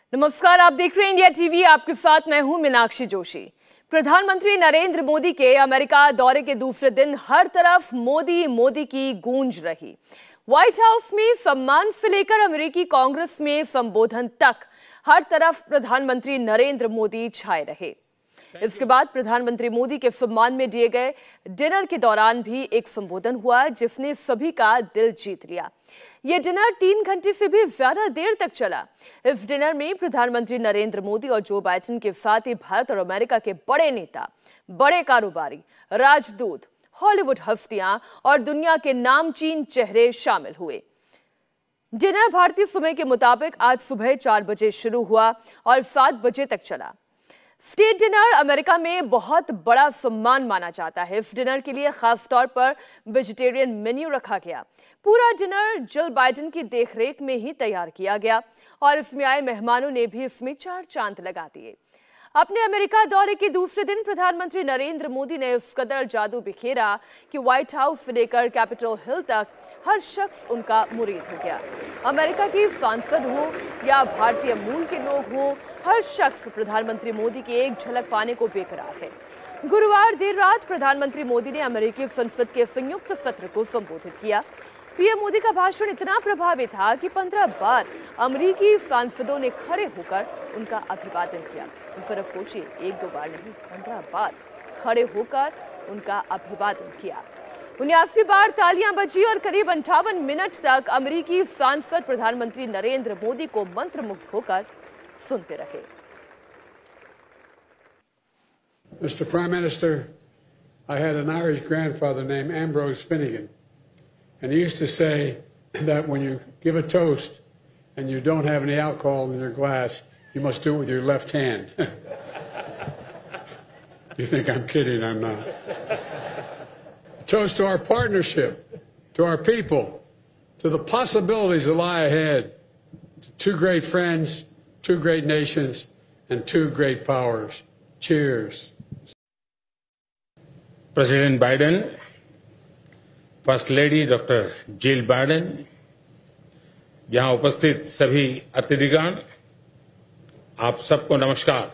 नमस्कार, आप देख रहे हैं इंडिया टीवी। आपके साथ मैं हूं मीनाक्षी जोशी। प्रधानमंत्री नरेंद्र मोदी के अमेरिका दौरे के दूसरे दिन हर तरफ मोदी मोदी की गूंज रही। व्हाइट हाउस में सम्मान से लेकर अमेरिकी कांग्रेस में संबोधन तक हर तरफ प्रधानमंत्री नरेंद्र मोदी छाए रहे। इसके बाद प्रधानमंत्री मोदी के सम्मान में दिए गए डिनर के दौरान भी एक संबोधन हुआ जिसने सभी का दिल जीत लिया। यह डिनर 3 घंटे से भी ज्यादा देर तक चला। इस डिनर में प्रधानमंत्री नरेंद्र मोदी और जो बाइडेन के साथ ही भारत और अमेरिका के बड़े नेता, बड़े कारोबारी, राजदूत, हॉलीवुड हस्तियां और दुनिया के नामचीन चेहरे शामिल हुए। डिनर भारतीय समय के मुताबिक आज सुबह 4 बजे शुरू हुआ और 7 बजे तक चला। स्टेट डिनर अमेरिका में बहुत बड़ा सम्मान माना जाता है। इस डिनर के लिए खास तौर पर वेजिटेरियन मेन्यू रखा गया। पूरा डिनर जिल बाइडेन की देखरेख में ही तैयार किया गया और इसमें आए मेहमानों ने भी इसमें 4 चांद लगा दिए। अपने अमेरिका दौरे के दूसरे दिन प्रधानमंत्री नरेंद्र मोदी ने इस कदर जादू बिखेरा कि व्हाइट हाउस से लेकर कैपिटल हिल तक हर शख्स उनका मुरीद हो गया। अमेरिका के सांसद हो या भारतीय मूल के लोग हो, हर शख्स प्रधानमंत्री मोदी की एक झलक पाने को बेकरार है। गुरुवार देर रात प्रधानमंत्री मोदी ने अमेरिकी संसद के संयुक्त सत्र को संबोधित किया। पीएम मोदी का भाषण इतना प्रभावी था कि 15 बार अमेरिकी सांसदों ने खड़े होकर उनका अभिवादन किया। जरा सोचिए, 1-2 बार नहीं, 15 बार खड़े होकर उनका अभिवादन किया। 79 बार तालियां बजी और करीब 58 मिनट तक अमेरिकी सांसद प्रधानमंत्री नरेंद्र मोदी को मंत्रमुग्ध होकर सुनते रहे। Mr. Prime Minister, I had an Irish grandfather named Ambrose Finnegan, and he used to say that when you give a toast and you don't have any alcohol in your glass, you must do it with your left hand. You think I'm kidding? I'm not. Toast to our partnership, to our people, to the possibilities that lie ahead, to 2 great friends, 2 great nations, and 2 great powers. Cheers. President Biden, First Lady Dr. Jill Biden, यहाँ उपस्थित सभी अतिथिगण, आप सबको नमस्कार।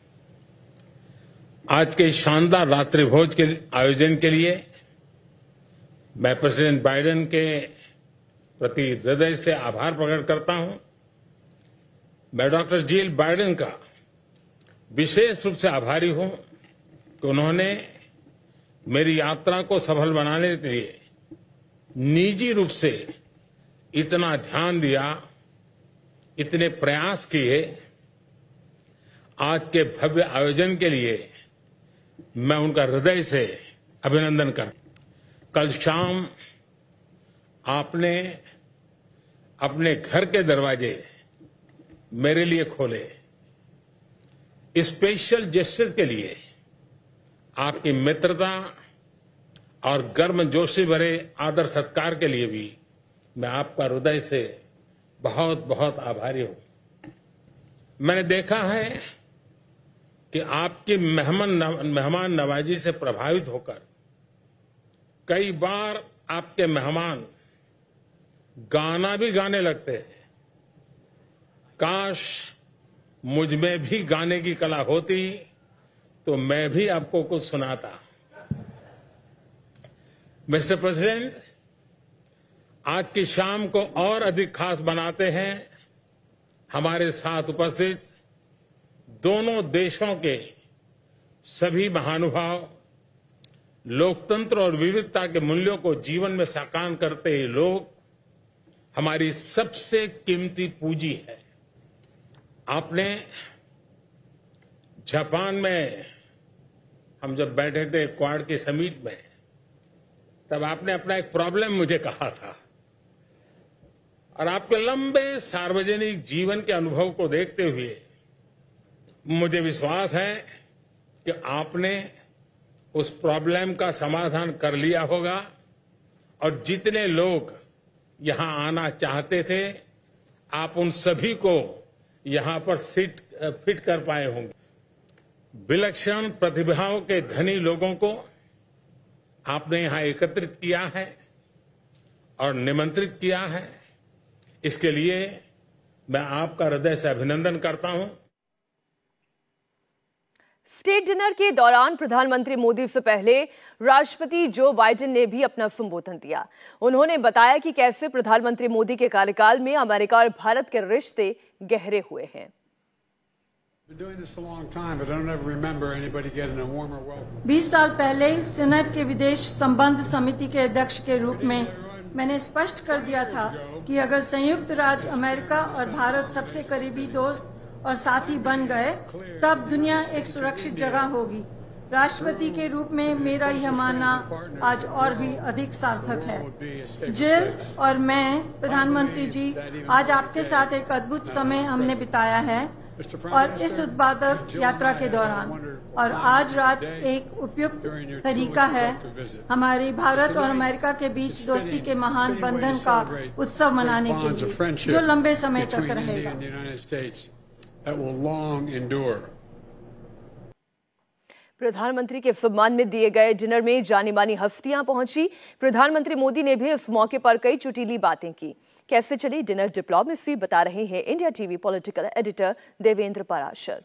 आज के शानदार रात्रि भोज के आयोजन के लिए मैं प्रेसिडेंट बाइडेन के प्रति हृदय से आभार प्रकट करता हूं। मैं डॉक्टर जिल बाइडेन का विशेष रूप से आभारी हूं कि उन्होंने मेरी यात्रा को सफल बनाने के लिए निजी रूप से इतना ध्यान दिया, इतने प्रयास किए। आज के भव्य आयोजन के लिए मैं उनका हृदय से अभिनंदन करता हूं। कल शाम आपने अपने घर के दरवाजे मेरे लिए खोले। इस स्पेशल जेस्चर के लिए, आपकी मित्रता और गर्मजोशी भरे आदर सत्कार के लिए भी मैं आपका हृदय से बहुत बहुत आभारी हूं। मैंने देखा है कि आपकी मेहमान नवाजी से प्रभावित होकर कई बार आपके मेहमान गाना भी गाने लगते हैं। काश मुझ में भी गाने की कला होती तो मैं भी आपको कुछ सुनाता। मिस्टर प्रेसिडेंट, आज की शाम को और अधिक खास बनाते हैं हमारे साथ उपस्थित दोनों देशों के सभी महानुभाव, लोकतंत्र और विविधता के मूल्यों को जीवन में साकार करते हैं लोग हमारी सबसे कीमती पूंजी है। आपने जापान में हम जब बैठे थे क्वाड की समिट में, तब आपने अपना एक प्रॉब्लम मुझे कहा था और आपके लंबे सार्वजनिक जीवन के अनुभव को देखते हुए मुझे विश्वास है कि आपने उस प्रॉब्लम का समाधान कर लिया होगा और जितने लोग यहां आना चाहते थे, आप उन सभी को यहां पर फिट कर पाए होंगे। विलक्षण प्रतिभाओं के धनी लोगों को आपने यहां एकत्रित किया है और निमंत्रित किया है। इसके लिए मैं आपका हृदय से अभिनंदन करता हूं। स्टेट डिनर के दौरान प्रधानमंत्री मोदी से पहले राष्ट्रपति जो बाइडेन ने भी अपना संबोधन दिया। उन्होंने बताया कि कैसे प्रधानमंत्री मोदी के कार्यकाल में अमेरिका और भारत के रिश्ते गहरे हुए हैं। 20 साल पहले सीनेट के विदेश संबंध समिति के अध्यक्ष के रूप में मैंने स्पष्ट कर दिया था कि अगर संयुक्त राज्य अमेरिका और भारत सबसे करीबी दोस्त और साथी बन गए तब दुनिया एक सुरक्षित जगह होगी। राष्ट्रपति के रूप में मेरा यह मानना आज और भी अधिक सार्थक है। जिल और मैं, प्रधानमंत्री जी, आज आपके साथ एक अद्भुत समय हमने बिताया है और इस उत्पादक यात्रा के दौरान, और आज रात एक उपयुक्त तरीका है हमारी भारत और अमेरिका के बीच दोस्ती के महान बंधन का उत्सव मनाने के लिए, जो लंबे समय तक रहेगा। प्रधानमंत्री के सम्मान में दिए गए डिनर में जानी मानी हस्तियां पहुंची। प्रधानमंत्री मोदी ने भी इस मौके पर कई चुटीली बातें की। कैसे चली डिनर डिप्लोमेसी, बता रहे हैं India TV political editor Devendra Parashar.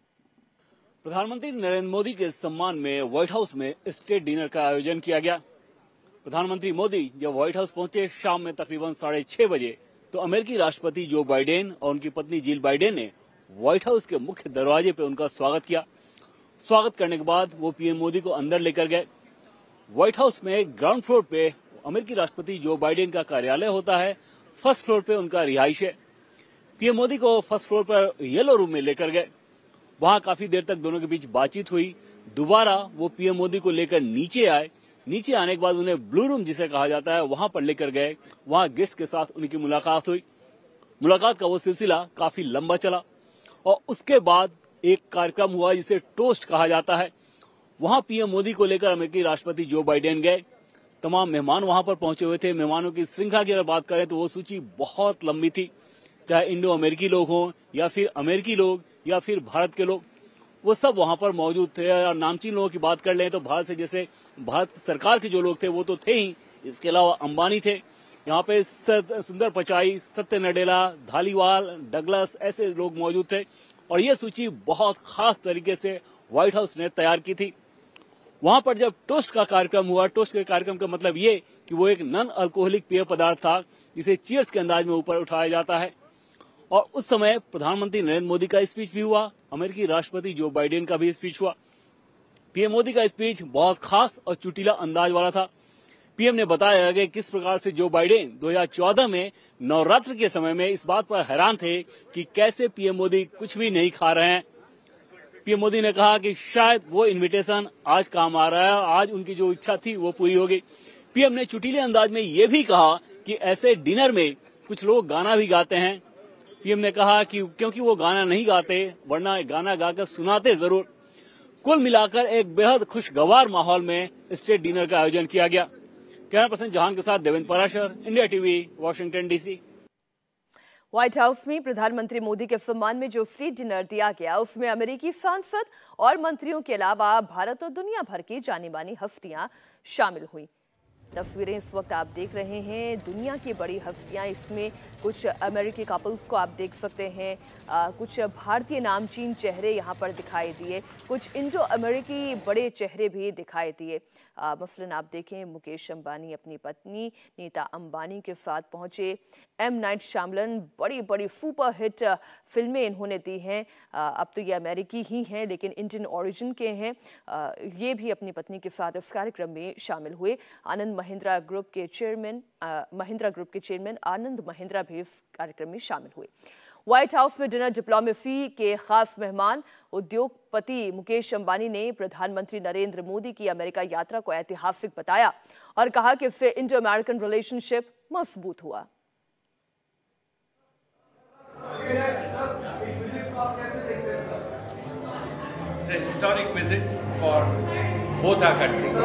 प्रधानमंत्री नरेंद्र मोदी के सम्मान में व्हाइट हाउस में स्टेट डिनर का आयोजन किया गया। प्रधानमंत्री मोदी जब व्हाइट हाउस पहुंचे शाम में तकरीबन 6:30 बजे, तो अमेरिकी राष्ट्रपति जो बाइडेन और उनकी पत्नी जिल बाइडेन ने व्हाइट हाउस के मुख्य दरवाजे पर उनका स्वागत किया। स्वागत करने के बाद वो पीएम मोदी को अंदर लेकर गए। व्हाइट हाउस में ग्राउंड फ्लोर पे अमेरिकी राष्ट्रपति जो बाइडेन का कार्यालय होता है, फर्स्ट फ्लोर पे उनका रिहाइश है। पीएम मोदी को फर्स्ट फ्लोर पर येलो रूम में लेकर गए। वहां काफी देर तक दोनों के बीच बातचीत हुई। दोबारा वो पीएम मोदी को लेकर नीचे आए। नीचे आने के बाद उन्हें ब्लू रूम जिसे कहा जाता है वहां पर लेकर गए। वहां गेस्ट के साथ उनकी मुलाकात हुई। मुलाकात का वो सिलसिला काफी लंबा चला और उसके बाद एक कार्यक्रम हुआ जिसे टोस्ट कहा जाता है। वहां पीएम मोदी को लेकर अमेरिकी राष्ट्रपति जो बाइडेन गए। तमाम मेहमान वहां पर पहुंचे हुए थे। मेहमानों की श्रृंखला की अगर बात करें तो वो सूची बहुत लंबी थी, चाहे इंडो अमेरिकी लोग हों या फिर अमेरिकी लोग या फिर भारत के लोग, वो सब वहां पर मौजूद थे। और नामचीन लोगों की बात कर लें तो भारत से, जैसे भारत सरकार के जो लोग थे वो तो थे ही, इसके अलावा अंबानी थे यहाँ पे, सुंदर पिचाई, सत्य नडेला, धालीवाल, डगलस, ऐसे लोग मौजूद थे। और ये सूची बहुत खास तरीके से व्हाइट हाउस ने तैयार की थी। वहां पर जब टोस्ट का कार्यक्रम हुआ, टोस्ट के कार्यक्रम का मतलब ये कि वो एक नॉन अल्कोहलिक पेय पदार्थ था जिसे चीयर्स के अंदाज में ऊपर उठाया जाता है। और उस समय प्रधानमंत्री नरेंद्र मोदी का स्पीच भी हुआ, अमेरिकी राष्ट्रपति जो बाइडेन का भी स्पीच हुआ। पीएम मोदी का स्पीच बहुत खास और चुटीला अंदाज वाला था। पीएम ने बताया कि किस प्रकार से जो बाइडेन 2014 में नवरात्र के समय में इस बात पर हैरान थे कि कैसे पीएम मोदी कुछ भी नहीं खा रहे हैं। पीएम मोदी ने कहा कि शायद वो इनविटेशन आज काम आ रहा है, आज उनकी जो इच्छा थी वो पूरी हो गई। पीएम ने चुटीले अंदाज में ये भी कहा कि ऐसे डिनर में कुछ लोग गाना भी गाते हैं। पीएम ने कहा कि क्योंकि वो गाना नहीं गाते वरना गाना गाकर सुनाते जरूर। कुल मिलाकर एक बेहद खुशगवार माहौल में स्टेट डिनर का आयोजन किया गया। कैमरा पर्सन जहान के साथ Devendra Parashar, India TV, Washington DC. White House में प्रधानमंत्री मोदी के सम्मान में जो स्टेट डिनर दिया गया उसमें अमेरिकी सांसद और मंत्रियों के अलावा भारत और दुनिया भर की जानी मानी हस्तियां शामिल हुई। तस्वीरें इस वक्त आप देख रहे हैं, दुनिया की बड़ी हस्तियां, इसमें कुछ अमेरिकी कपल्स को आप देख सकते हैं, कुछ भारतीय नामचीन चेहरे यहां पर दिखाई दिए, कुछ इंडो अमेरिकी बड़े चेहरे भी दिखाई दिए। मसलन आप देखें, मुकेश अंबानी अपनी पत्नी नीता अंबानी के साथ पहुंचे। एम नाइट श्यामलन, बड़ी बड़ी सुपर हिट फिल्में इन्होंने दी हैं। अब तो ये अमेरिकी ही हैं लेकिन इंडियन ओरिजिन के हैं। ये भी अपनी पत्नी के साथ इस कार्यक्रम में शामिल हुए। आनंद महिंद्रा ग्रुप के चेयरमैन आनंद महिंद्रा भी इस कार्यक्रम में शामिल हुए। व्हाइट हाउस में डिनर डिप्लोमेसी के खास मेहमान उद्योगपति मुकेश अंबानी ने प्रधानमंत्री नरेंद्र मोदी की अमेरिका यात्रा को ऐतिहासिक बताया और कहा कि इससे इंडो अमेरिकन रिलेशनशिप मजबूत हुआ। It's a historic visit for both our countries.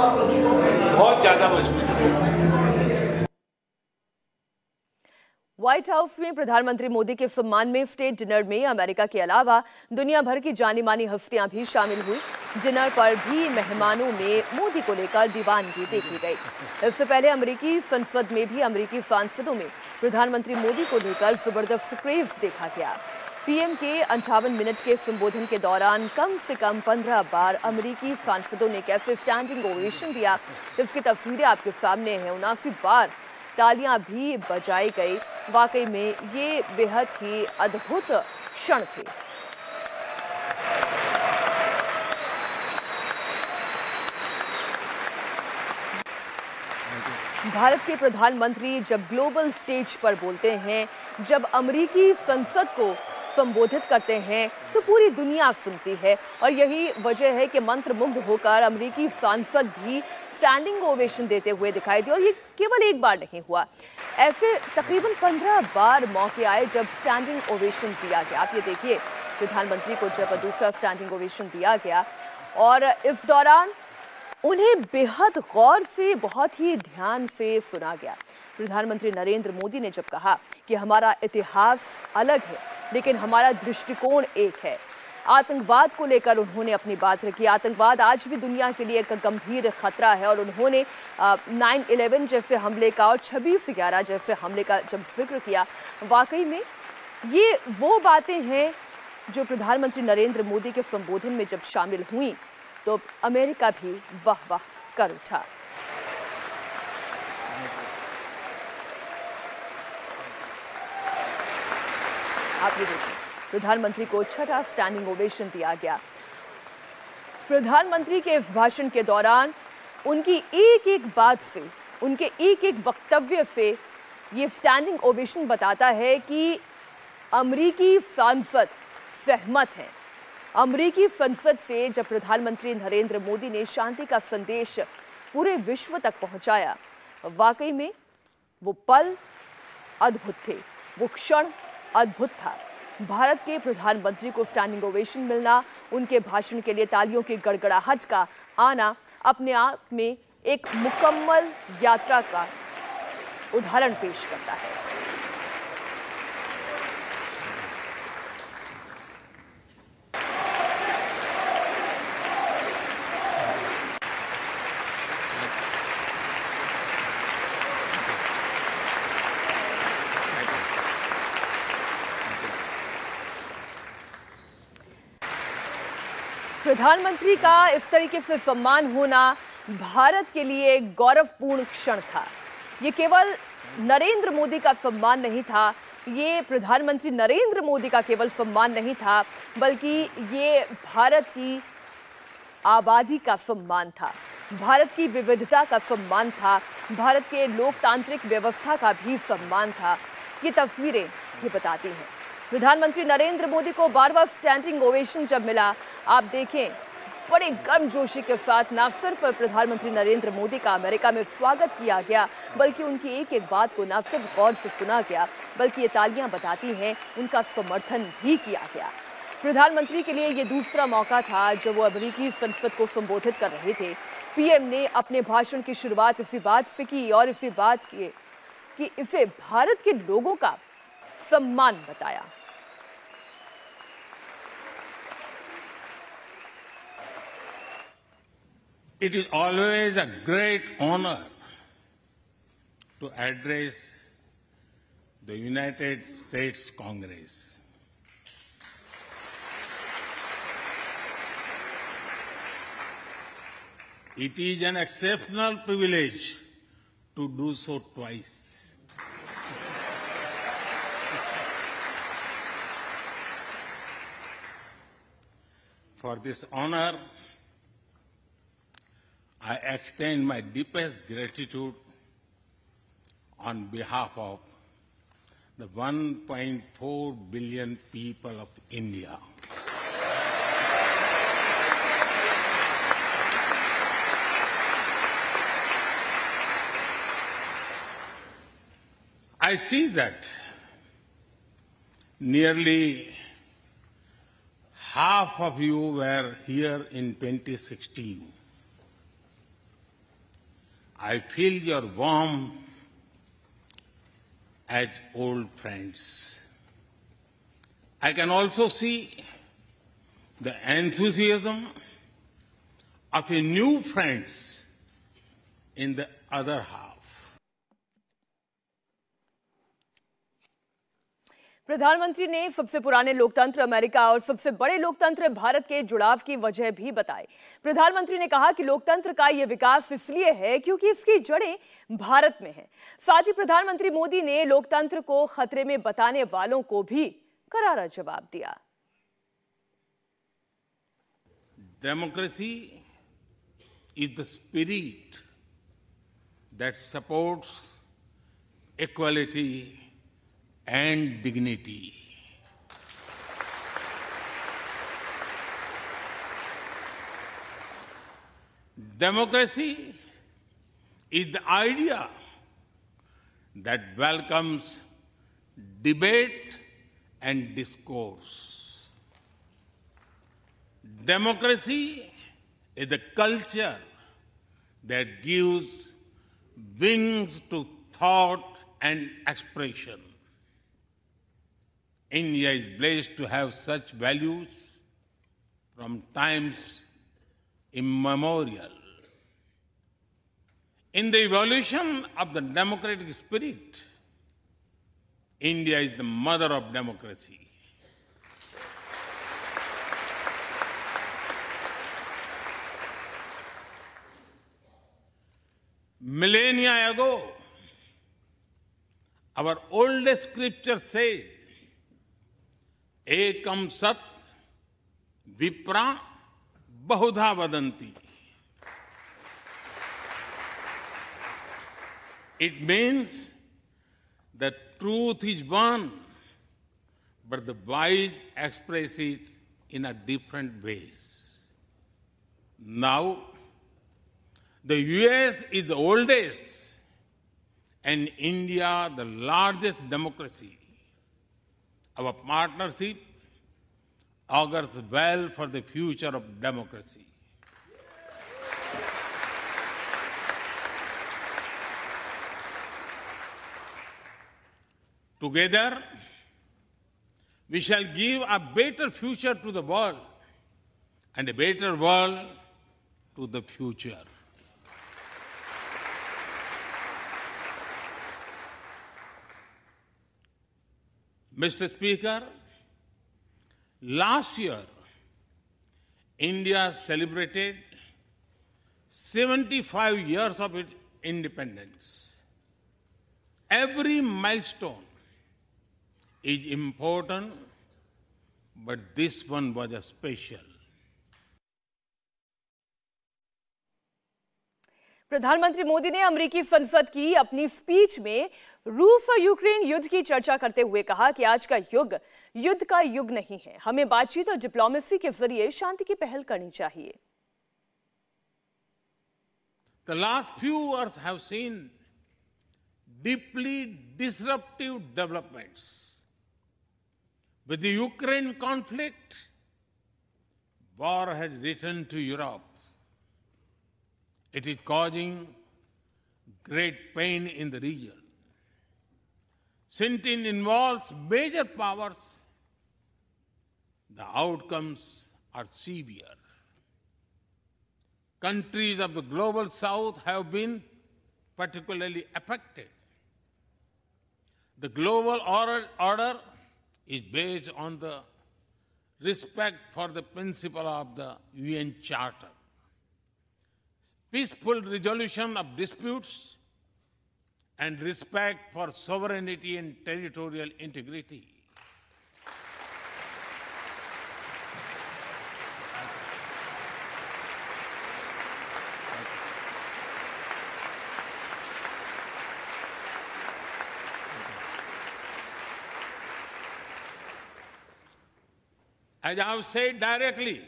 बहुत ज्यादा मजबूत हुआ। व्हाइट हाउस में प्रधानमंत्री मोदी के सम्मान में स्टेट डिनर में अमेरिका के अलावा दुनिया भर की जानी मानी हस्तियां भी शामिल हुई। डिनर पर भी मेहमानों में मोदी को लेकर दीवानगी देखी गई। इससे पहले अमेरिकी संसद में भी अमेरिकी सांसदों में प्रधानमंत्री मोदी को लेकर जबरदस्त क्रेज देखा गया। पीएम के 58 मिनट के संबोधन के दौरान कम से कम 15 बार अमेरिकी सांसदों ने कैसे स्टैंडिंग ओवेशन दिया, इसकी तस्वीरें आपके सामने हैं। 79 बार तालियां भी बजाई गई। वाकई में ये बेहद ही अद्भुत क्षण थे। भारत के प्रधानमंत्री जब ग्लोबल स्टेज पर बोलते हैं, जब अमेरिकी संसद को संबोधित करते हैं, तो पूरी दुनिया सुनती है। और यही वजह है कि मंत्रमुग्ध होकर अमेरिकी सांसद भी स्टैंडिंग ओवेशन देते हुए दिखाई दिए। और ये केवल एक बार नहीं हुआ, ऐसे तकरीबन 15 बार मौके आए जब स्टैंडिंग ओवेशन दिया गया। आप ये देखिए, प्रधानमंत्री को जब दूसरा स्टैंडिंग ओवेशन दिया गया और इस दौरान उन्हें बेहद गौर से, बहुत ही ध्यान से सुना गया। प्रधानमंत्री नरेंद्र मोदी ने जब कहा कि हमारा इतिहास अलग है लेकिन हमारा दृष्टिकोण एक है, आतंकवाद को लेकर उन्होंने अपनी बात रखी। आतंकवाद आज भी दुनिया के लिए एक गंभीर खतरा है और उन्होंने 9/11 जैसे हमले का और 26/11 जैसे हमले का जब जिक्र किया, वाकई में ये वो बातें हैं जो प्रधानमंत्री नरेंद्र मोदी के संबोधन में जब शामिल हुई तो अमेरिका भी वाह वाह कर उठा। आप ये देखिए, प्रधानमंत्री को छठा स्टैंडिंग ओवेशन दिया गया। प्रधानमंत्री के इस भाषण के दौरान उनकी एक एक बात से, उनके एक एक वक्तव्य से ये स्टैंडिंग ओवेशन बताता है कि अमेरिकी सांसद सहमत हैं। अमेरिकी संसद से जब प्रधानमंत्री नरेंद्र मोदी ने शांति का संदेश पूरे विश्व तक पहुंचाया, वाकई में वो पल अद्भुत थे, वो क्षण अद्भुत था। भारत के प्रधानमंत्री को स्टैंडिंग ओवेशन मिलना, उनके भाषण के लिए तालियों की गड़गड़ाहट का आना अपने आप में एक मुकम्मल यात्रा का उदाहरण पेश करता है। प्रधानमंत्री का इस तरीके से सम्मान होना भारत के लिए गौरवपूर्ण क्षण था। ये केवल नरेंद्र मोदी का सम्मान नहीं था, ये प्रधानमंत्री नरेंद्र मोदी का केवल सम्मान नहीं था, बल्कि ये भारत की आबादी का सम्मान था, भारत की विविधता का सम्मान था, भारत के लोकतांत्रिक व्यवस्था का भी सम्मान था। ये तस्वीरें ये बताती हैं। प्रधानमंत्री नरेंद्र मोदी को बार-बार स्टैंडिंग ओवेशन जब मिला, आप देखें बड़े गर्मजोशी के साथ न सिर्फ प्रधानमंत्री नरेंद्र मोदी का अमेरिका में स्वागत किया गया, बल्कि उनकी एक एक बात को न सिर्फ गौर से सुना गया, बल्कि ये तालियां बताती हैं उनका समर्थन भी किया गया। प्रधानमंत्री के लिए ये दूसरा मौका था जब वो अमेरिकी संसद को संबोधित कर रहे थे। पीएम ने अपने भाषण की शुरुआत इसी बात से की और इसी बात की कि इसे भारत के लोगों का सम्मान बताया। It is always a great honor to address the United States Congress. It is an exceptional privilege to do so twice. For this honor, I extend my deepest gratitude on behalf of the 1.4 billion people of India. I see that nearly half of you were here in 2016. I feel your warm as old friends. I can also see the enthusiasm of a new friends in the other half. प्रधानमंत्री ने सबसे पुराने लोकतंत्र America और सबसे बड़े लोकतंत्र भारत के जुड़ाव की वजह भी बताई। प्रधानमंत्री ने कहा कि लोकतंत्र का यह विकास इसलिए है क्योंकि इसकी जड़ें भारत में हैं। साथ ही प्रधानमंत्री मोदी ने लोकतंत्र को खतरे में बताने वालों को भी करारा जवाब दिया। Democracy is the spirit that supports equality and dignity. Democracy is the idea that welcomes debate and discourse. Democracy is the culture that gives wings to thought and expression. India is blessed to have such values from times immemorial. In the evolution of the democratic spirit, India is the mother of democracy. Millennia ago, our oldest scripture said, Ekam Sat Vipra Bahudha Vadanti. It means that truth is one, but the wise express it in a different ways. Now, the US is the oldest and India the largest democracy. Our partnership augurs well for the future of democracy. Together, we shall give a better future to the world and a better world to the future. Mr. Speaker, last year, India celebrated 75 years of its independence. Every milestone is important, but this one was a special. प्रधानमंत्री मोदी ने अमेरिकी संसद की अपनी speech में रूस और Ukraine युद्ध की चर्चा करते हुए कहा कि आज का युग युद्ध का युग नहीं है। हमें बातचीत और डिप्लोमेसी के जरिए शांति की पहल करनी चाहिए। The last few years have seen deeply disruptive developments. With the Ukraine conflict, war has returned to Europe. It is causing great pain in the region. Since it involves major powers, the outcomes are severe. Countries of the global south have been particularly affected. The global order is based on the respect for the principle of the UN Charter, peaceful resolution of disputes, and respect for sovereignty and territorial integrity. As I have said directly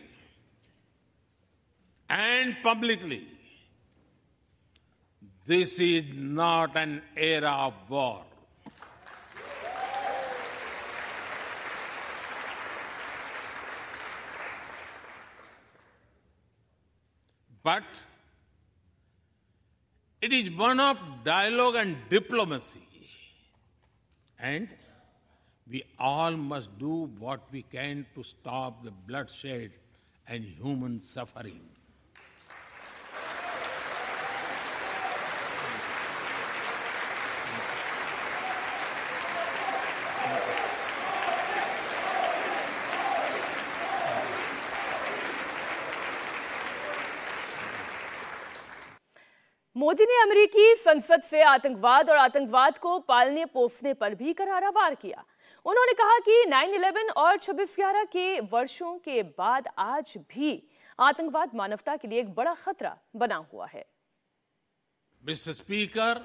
and publicly, this is not an era of war. But it is one of dialogue and diplomacy. And we all must do what we can to stop the bloodshed and human suffering. Modi ने अमेरिकी संसद से आतंकवाद और आतंकवाद को पालने पोसने पर भी करारा वार किया। उन्होंने कहा कि 9/11 और 26/11 के वर्षों के बाद आज भी आतंकवाद मानवता के लिए एक बड़ा खतरा बना हुआ है। Mr. Speaker,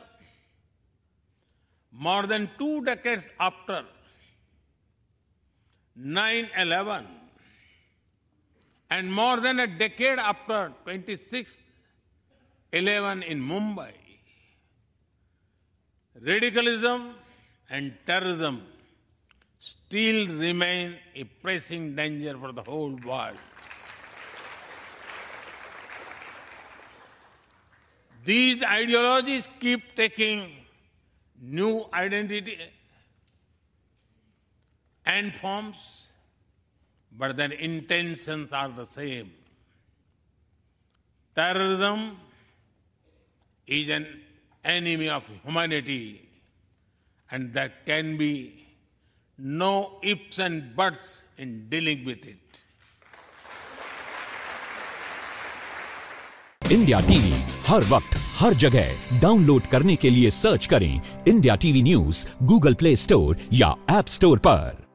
more than 2 decades after 9/11 and more than a decade after 26/11 in Mumbai, radicalism and terrorism still remain a pressing danger for the whole world. These ideologies keep taking new identity and forms, but their intentions are the same. Terrorism is an enemy of humanity, and there can be no ifs and buts in dealing with it. India TV हर वक्त हर जगह download करने के लिए search करें India TV news Google Play Store या App Store पर।